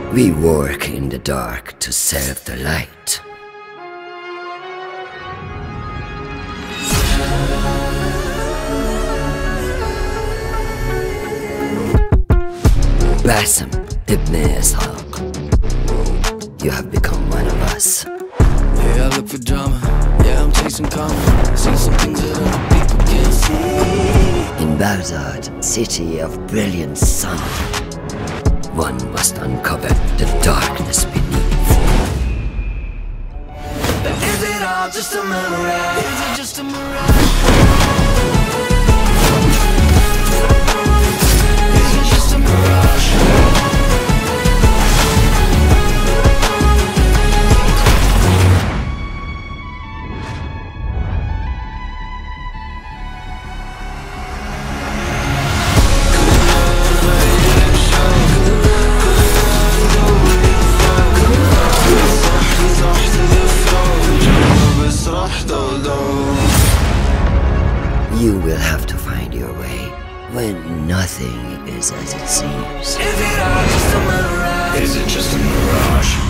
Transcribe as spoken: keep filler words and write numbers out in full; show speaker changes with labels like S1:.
S1: We work in the dark to serve the light. Basim Ibn Ishaq, you have become one of us.
S2: Yeah, I look for drama. Yeah, I'm chasing karma. See some things that other people can't see.
S1: In Baghdad, city of brilliant sun, one must uncover the darkness beneath.
S2: Is it all just a mirage? Is it just a mirage? Is it just a mirage?
S1: You will have to find your way when nothing is as it seems.
S2: Is it all just a mirage? Is it just a mirage?